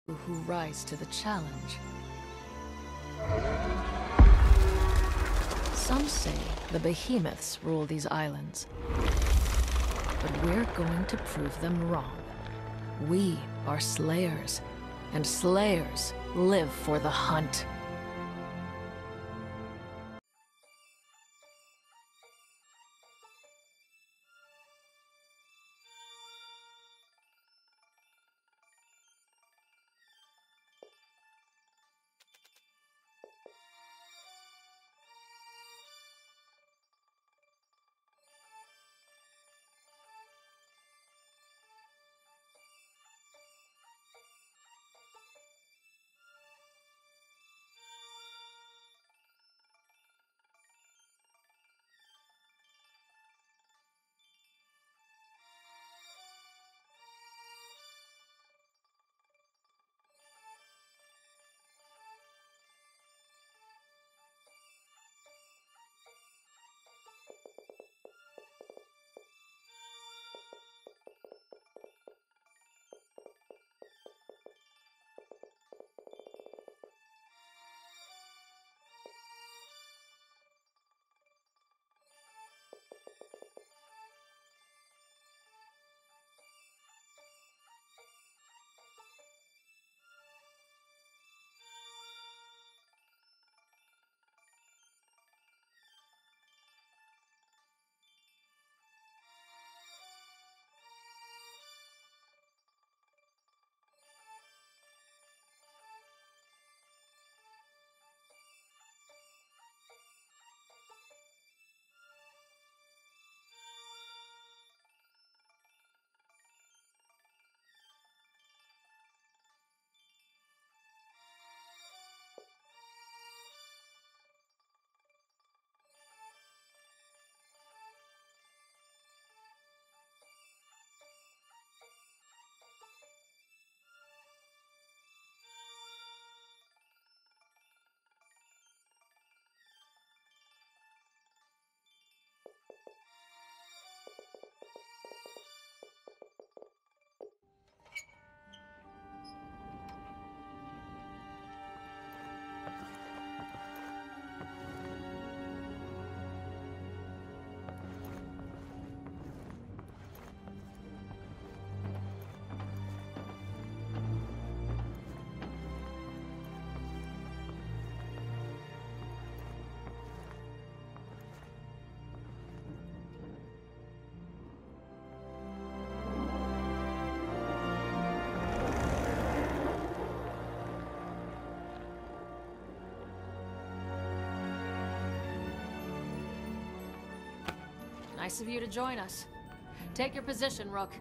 who rise to the challenge. Some say the behemoths rule these islands, but we're going to prove them wrong. We are slayers, and slayers live for the hunt. Nice of you to join us. Take your position, Rook.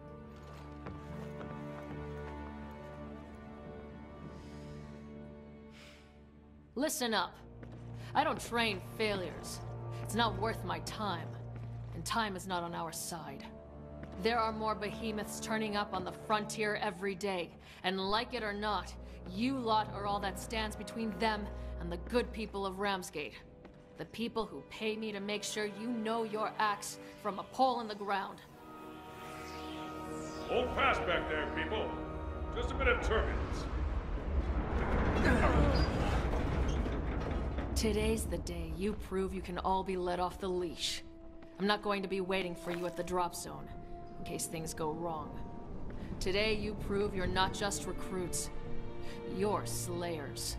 Listen up. I don't train failures. It's not worth my time. And time is not on our side. There are more behemoths turning up on the frontier every day. And like it or not, you lot are all that stands between them and the good people of Ramsgate. The people who pay me to make sure you know your axe from a pole in the ground. Hold fast back there, people. Just a bit of turbulence. Today's the day you prove you can all be let off the leash. I'm not going to be waiting for you at the drop zone, in case things go wrong. Today you prove you're not just recruits, you're slayers.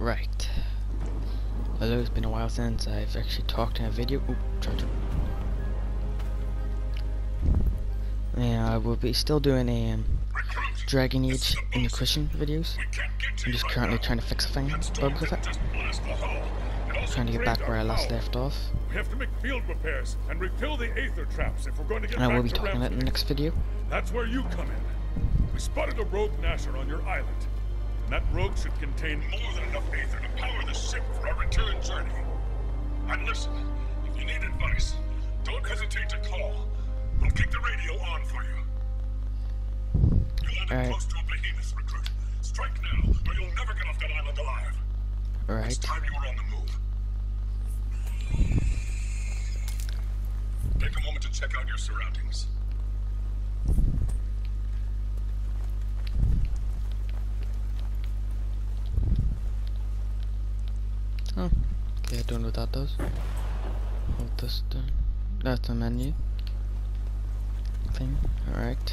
Right. Although it's been a while since I've actually talked in a video. Oop, charger. Yeah, I will be still doing a Dragon Age Inquisition videos. I'm just currently trying to fix a thing bug with it. Trying to get back where I last left off. We have to make field repairs and refill the aether traps if we're going to get And I back will be to talking about it in the next video. That's where you come in. We spotted a rogue Nasher on your island. And that rogue should contain more than enough aether to power the ship for our return journey. And listen, if you need advice, don't hesitate to call. We'll keep the radio on for you. You landed close to a behemoth, recruit. Strike now, or you'll never get off that island alive. Alright. It's time you were on the move. Take a moment to check out your surroundings. Oh, okay, I don't know what that does. Hold this down. That's the menu thing. Alright.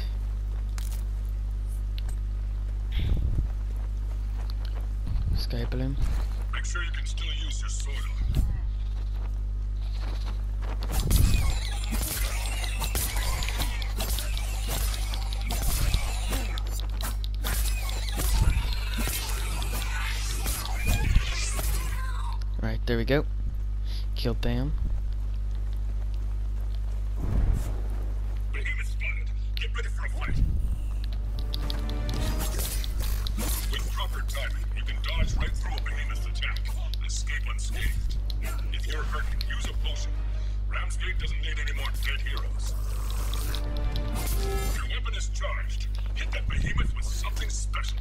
Sky balloon. Make sure you can still use your sword. Right, there we go. Killed them. Behemoth spotted. Get ready for a fight. With proper timing, you can dodge right through a behemoth's attack and escape unscathed. If you're hurt, use a potion. Ramsgate doesn't need any more dead heroes. Your weapon is charged. Hit that behemoth with something special.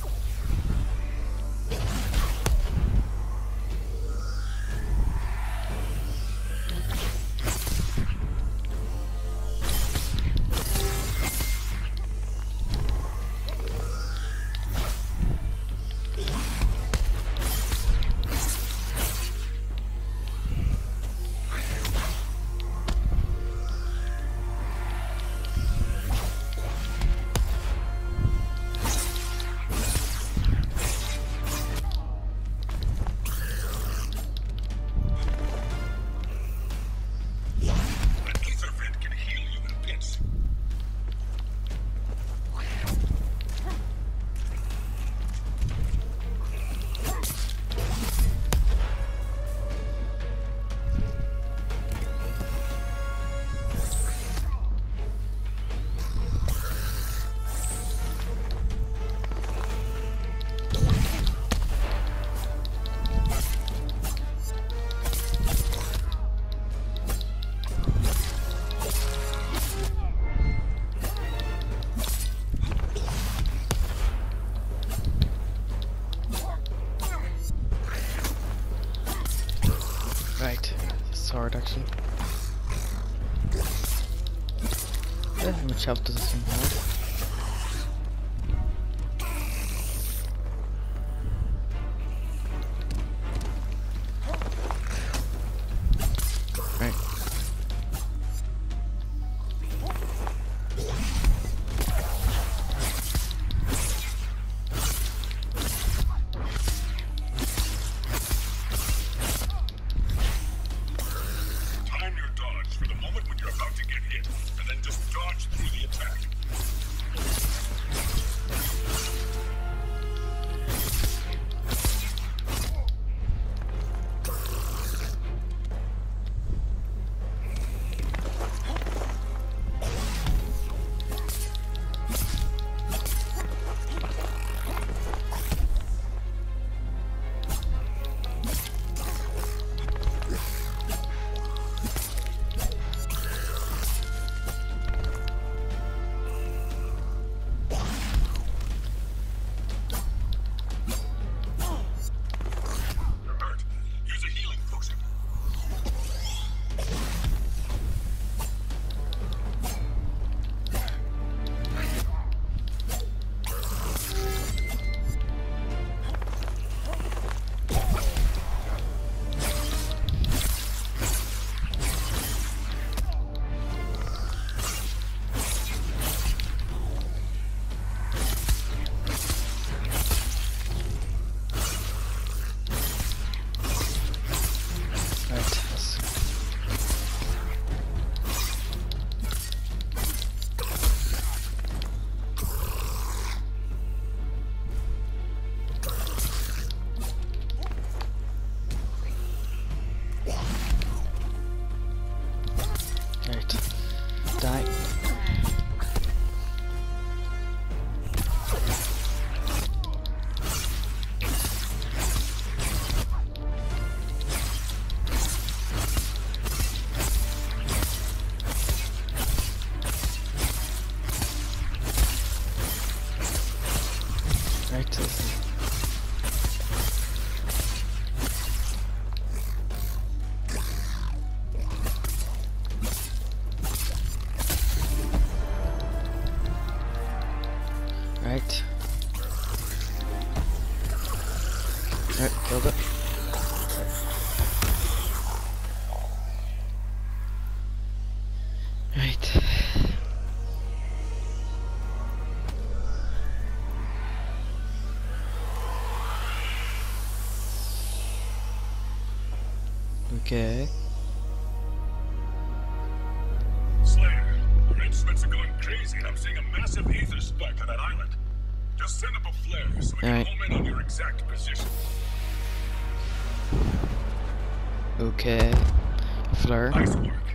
Right, sword actually. Yeah, how much health does this thing have? Right. Time your dodge for the moment when you're about to get hit, and then just dodge through the attack. Alright. Alright, killed it. Right. Okay. Slayer, our instruments are going crazy and I'm seeing a massive ether spike on that island. Just send up a flare so we can home in on your exact position. Okay. Flare. Nice work.